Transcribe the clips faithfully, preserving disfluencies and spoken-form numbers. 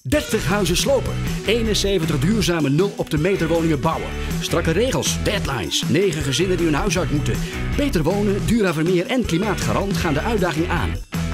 dertig huizen slopen, eenenzeventig duurzame nul op de meter woningen bouwen. Strakke regels, deadlines, negen gezinnen die hun huis uit moeten. Beter wonen, Duravermeer en Klimaatgarant gaan de uitdaging aan.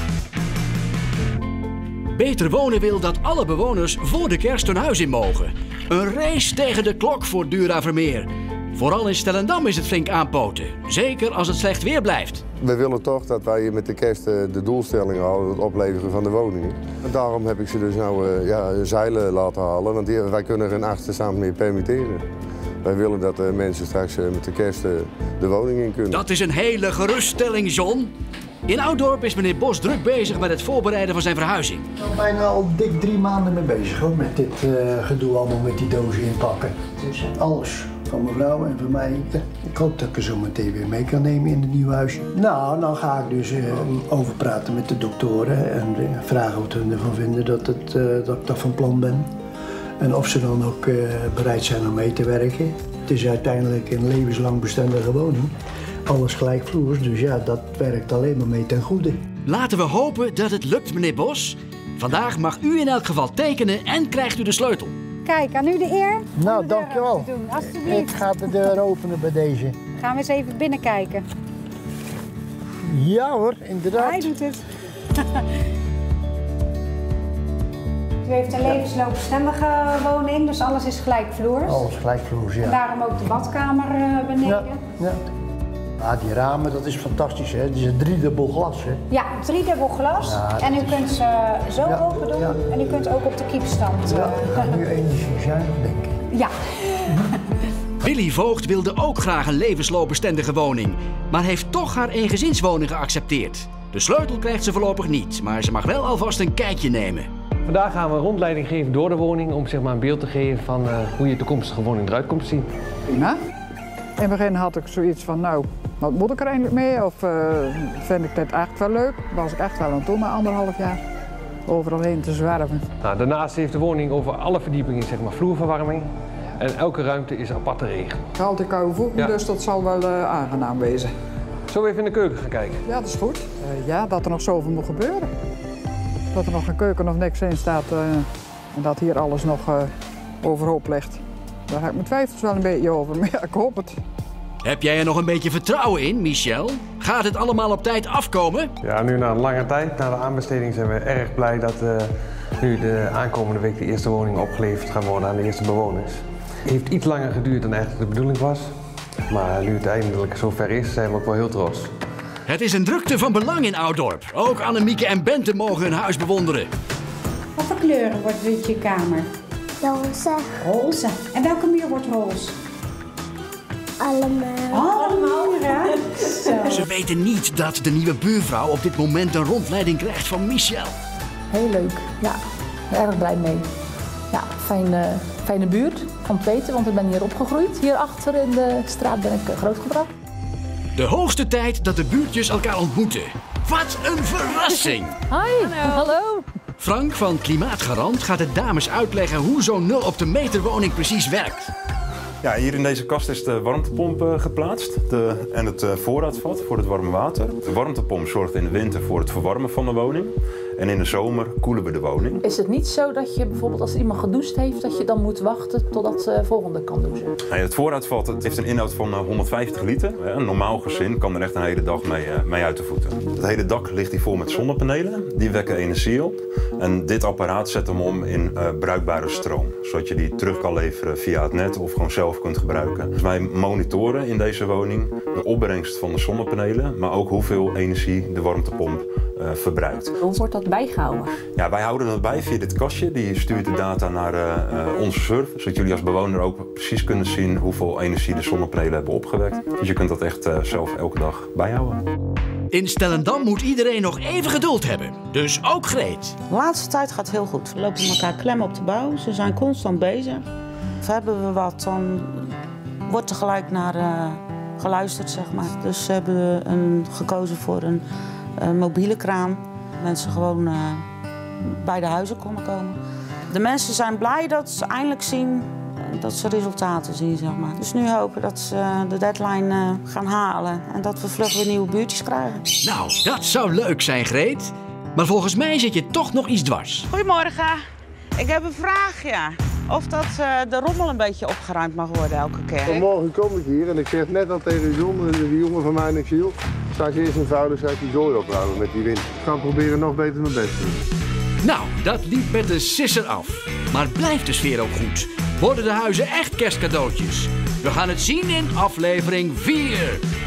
Beter Wonen wil dat alle bewoners voor de kerst hun huis in mogen. Een race tegen de klok voor Duravermeer. Vooral in Stellendam is het flink aanpoten. Zeker als het slecht weer blijft. We willen toch dat wij met de kerst de doelstelling houden, het opleveren van de woningen. En daarom heb ik ze dus nou uh, ja, zeilen laten halen, want die, wij kunnen er een achterstand meer permitteren. Wij willen dat uh, mensen straks uh, met de kerst uh, de woning in kunnen. Dat is een hele geruststelling, John. In Ouddorp is meneer Bos druk bezig met het voorbereiden van zijn verhuizing. Ik ben bijna al dik drie maanden mee bezig hoor, met dit uh, gedoe allemaal met die dozen inpakken. Dus alles. Van mijn vrouw en van mij. Ik hoop dat ik er zo meteen weer mee kan nemen in het nieuwe huisje. Nou, dan ga ik dus uh, over praten met de doktoren en uh, vragen wat hun ervan vinden dat, het, uh, dat ik dat van plan ben. En of ze dan ook uh, bereid zijn om mee te werken. Het is uiteindelijk een levenslang bestendige woning. Alles gelijkvloers, dus ja, dat werkt alleen maar mee ten goede. Laten we hopen dat het lukt, meneer Bos. Vandaag mag u in elk geval tekenen en krijgt u de sleutel. Kijk, aan u de eer. Nou, de dankjewel. Ik ga de deur openen bij deze. Gaan we eens even binnenkijken. Ja hoor, inderdaad. Hij doet het. U heeft een levensloopbestendige woning, dus alles is gelijkvloers. Alles gelijkvloers, ja. En daarom ook de badkamer uh, beneden. Ja, ja. Ah, die ramen, dat is fantastisch, hè? Het is een driedubbel glas, hè? Ja, driedubbel glas. Ja, en u is... kunt ze zo ja, open doen ja. En u kunt ook op de kiepstand. Ja, ik ga nu energiezuinig denken. Ja. Willy Voogd wilde ook graag een levensloopbestendige woning, maar heeft toch haar eengezinswoning geaccepteerd. De sleutel krijgt ze voorlopig niet, maar ze mag wel alvast een kijkje nemen. Vandaag gaan we een rondleiding geven door de woning om zeg maar, een beeld te geven van uh, hoe je toekomstige woning eruit komt te zien. Prima. In het begin had ik zoiets van, nou, wat moet ik er eigenlijk mee? Of uh, vind ik dit echt wel leuk? Was ik echt wel aan het doen na anderhalf jaar. Overal heen te zwerven. Nou, daarnaast heeft de woning over alle verdiepingen zeg maar, vloerverwarming. En elke ruimte is apart te regelen. Ik haal de koude voeten, ja. Dus dat zal wel uh, aangenaam wezen. Zullen we even in de keuken gaan kijken? Ja, dat is goed. Uh, ja, dat er nog zoveel moet gebeuren. Dat er nog geen keuken of niks in staat uh, en dat hier alles nog uh, overhoop ligt. Daar heb ik mijn twijfels wel een beetje over, maar ja, ik hoop het. Heb jij er nog een beetje vertrouwen in, Michel? Gaat het allemaal op tijd afkomen? Ja, nu na een lange tijd, na de aanbesteding, zijn we erg blij dat uh, nu de aankomende week de eerste woning opgeleverd gaat worden aan de eerste bewoners. Het heeft iets langer geduurd dan eigenlijk de bedoeling was. Maar nu het eindelijk zover is, zijn we ook wel heel trots. Het is een drukte van belang in Ouddorp. Ook Annemieke en Bente mogen hun huis bewonderen. Wat voor kleuren wordt dit je kamer? Roze. Roze. En welke muur wordt roze? Allemaal. Allemaal, ja. Zo. Ze weten niet dat de nieuwe buurvrouw op dit moment een rondleiding krijgt van Michel. Heel leuk, ja. Erg blij mee. Ja, fijne, fijne buurt, van het weten, want ik ben hier opgegroeid. Hier achter in de straat ben ik grootgebracht. De hoogste tijd dat de buurtjes elkaar ontmoeten. Wat een verrassing! Hi, hallo. Frank van Klimaatgarant gaat de dames uitleggen hoe zo'n nul op de meter woning precies werkt. Ja, hier in deze kast is de warmtepomp uh, geplaatst de, en het uh, voorraadvat voor het warme water. De warmtepomp zorgt in de winter voor het verwarmen van de woning. En in de zomer koelen we de woning. Is het niet zo dat je bijvoorbeeld als iemand gedoucht heeft, dat je dan moet wachten totdat de volgende kan douchen? Nee, het voorraadvat het heeft een inhoud van uh, honderdvijftig liter. Een normaal gezin kan er echt een hele dag mee, uh, mee uit de voeten. Het hele dak ligt hier vol met zonnepanelen. Die wekken energie op. En dit apparaat zet hem om in uh, bruikbare stroom. Zodat je die terug kan leveren via het net of gewoon zelf kunt gebruiken. Dus wij monitoren in deze woning de opbrengst van de zonnepanelen, maar ook hoeveel energie de warmtepomp uh, verbruikt. Hoe wordt dat bijgehouden? Ja, wij houden dat bij via dit kastje. Die stuurt de data naar uh, uh, onze server, zodat jullie als bewoner ook precies kunnen zien hoeveel energie de zonnepanelen hebben opgewekt. Dus je kunt dat echt uh, zelf elke dag bijhouden. In Stellendam moet iedereen nog even geduld hebben. Dus ook Greet. De laatste tijd gaat heel goed. We lopen elkaar klem op de bouw. Ze zijn constant bezig. Of hebben we wat, dan wordt er gelijk naar uh, geluisterd, zeg maar. Dus ze hebben een, gekozen voor een, een mobiele kraan. Mensen gewoon uh, bij de huizen konden komen. De mensen zijn blij dat ze eindelijk zien dat ze resultaten zien, zeg maar. Dus nu hopen dat ze de deadline uh, gaan halen en dat we vlug weer nieuwe buurtjes krijgen. Nou, dat zou leuk zijn, Greet. Maar volgens mij zit je toch nog iets dwars. Goedemorgen. Ik heb een vraagje. Of dat uh, de rommel een beetje opgeruimd mag worden elke keer. Vanmorgen kom ik hier en ik zeg net al tegen John, de jongen van mij en ik Giel, straks eerst een vuile zak die zooi opruimen met die wind. Ik ga proberen nog beter mijn best te doen. Nou, dat liep met de sisser af. Maar blijft de sfeer ook goed? Worden de huizen echt kerstcadeautjes? We gaan het zien in aflevering vier.